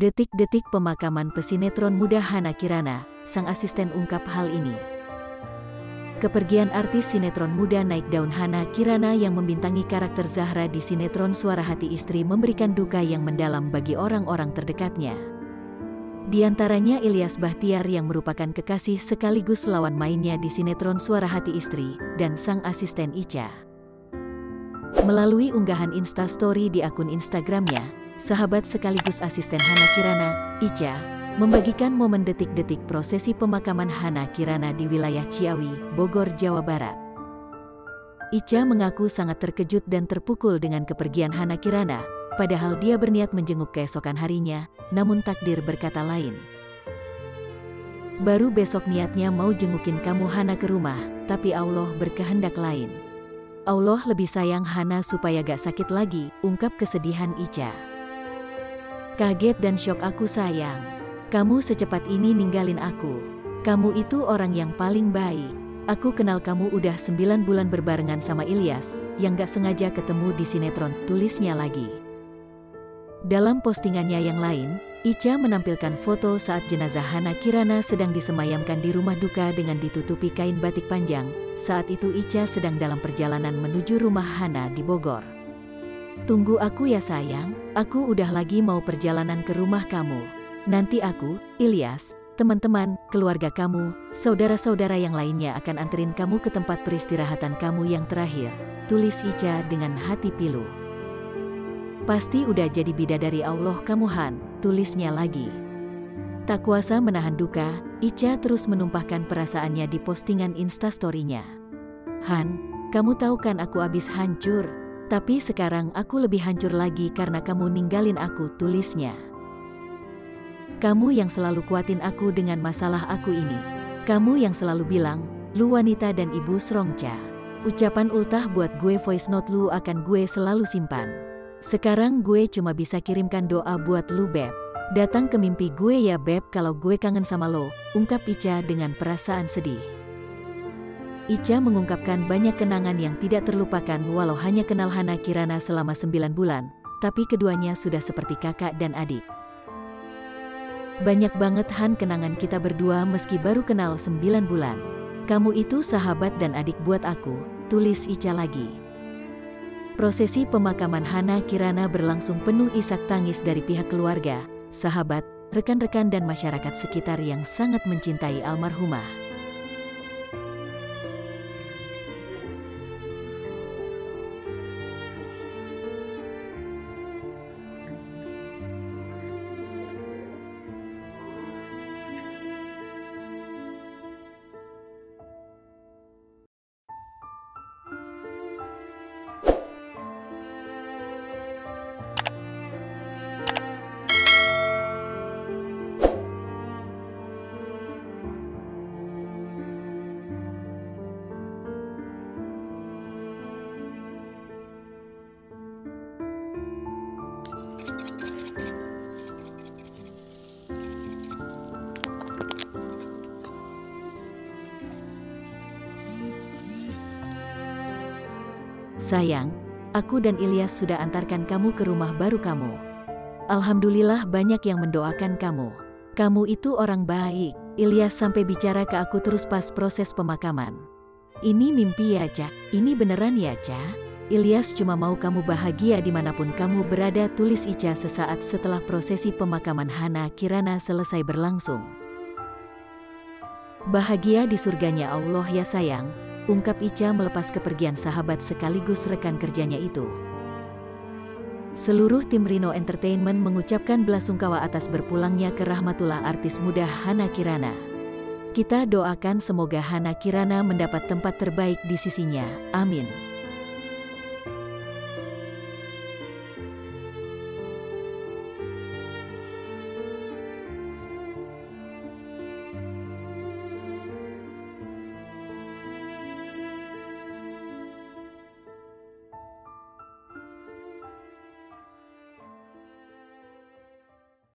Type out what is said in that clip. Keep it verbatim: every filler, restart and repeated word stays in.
Detik-detik pemakaman pesinetron muda Hana Kirana, sang asisten ungkap hal ini. Kepergian artis sinetron muda naik daun Hana Kirana yang membintangi karakter Zahra di sinetron Suara Hati Istri memberikan duka yang mendalam bagi orang-orang terdekatnya. Di antaranya Ilyas Bachtiar yang merupakan kekasih sekaligus lawan mainnya di sinetron Suara Hati Istri, dan sang asisten Icha. Melalui unggahan Instastory di akun Instagramnya, sahabat sekaligus asisten Hana Kirana, Icha, membagikan momen detik-detik prosesi pemakaman Hana Kirana di wilayah Ciawi, Bogor, Jawa Barat. Icha mengaku sangat terkejut dan terpukul dengan kepergian Hana Kirana, padahal dia berniat menjenguk keesokan harinya, namun takdir berkata lain. Baru besok niatnya mau jengukin kamu Hana ke rumah, tapi Allah berkehendak lain. Allah lebih sayang Hana supaya gak sakit lagi, ungkap kesedihan Icha. Kaget dan syok aku sayang. Kamu secepat ini ninggalin aku. Kamu itu orang yang paling baik. Aku kenal kamu udah sembilan bulan berbarengan sama Ilyas, yang gak sengaja ketemu di sinetron, tulisnya lagi. Dalam postingannya yang lain, Icha menampilkan foto saat jenazah Hana Kirana sedang disemayamkan di rumah duka dengan ditutupi kain batik panjang. Saat itu Icha sedang dalam perjalanan menuju rumah Hana di Bogor. Tunggu aku ya sayang, aku udah lagi mau perjalanan ke rumah kamu. Nanti aku, Ilyas, teman-teman, keluarga kamu, saudara-saudara yang lainnya akan anterin kamu ke tempat peristirahatan kamu yang terakhir, tulis Icha dengan hati pilu. Pasti udah jadi bidadari Allah kamu Han, tulisnya lagi. Tak kuasa menahan duka, Icha terus menumpahkan perasaannya di postingan Instastory-nya. Han, kamu tahu kan aku abis hancur. Tapi sekarang aku lebih hancur lagi karena kamu ninggalin aku, tulisnya. Kamu yang selalu kuatin aku dengan masalah aku ini. Kamu yang selalu bilang, lu wanita dan ibu Srongca. Ucapan ultah buat gue, voice note lu akan gue selalu simpan. Sekarang gue cuma bisa kirimkan doa buat lu Beb. Datang ke mimpi gue ya Beb kalau gue kangen sama lo, ungkap Icha dengan perasaan sedih. Icha mengungkapkan banyak kenangan yang tidak terlupakan walau hanya kenal Hana Kirana selama sembilan bulan, tapi keduanya sudah seperti kakak dan adik. Banyak banget Han kenangan kita berdua meski baru kenal sembilan bulan. Kamu itu sahabat dan adik buat aku, tulis Icha lagi. Prosesi pemakaman Hana Kirana berlangsung penuh isak tangis dari pihak keluarga, sahabat, rekan-rekan dan masyarakat sekitar yang sangat mencintai almarhumah. Sayang, aku dan Ilyas sudah antarkan kamu ke rumah baru kamu. Alhamdulillah banyak yang mendoakan kamu. Kamu itu orang baik. Ilyas sampai bicara ke aku terus pas proses pemakaman. Ini mimpi ya Ca? Ini beneran ya Ca? Ilyas cuma mau kamu bahagia dimanapun kamu berada, tulis Icha sesaat setelah prosesi pemakaman Hana Kirana selesai berlangsung. Bahagia di surganya Allah ya sayang, ungkap Icha melepas kepergian sahabat sekaligus rekan kerjanya itu. Seluruh tim Rino Entertainment mengucapkan belasungkawa atas berpulangnya ke rahmatullah artis muda Hana Kirana. Kita doakan semoga Hana Kirana mendapat tempat terbaik di sisinya, amin.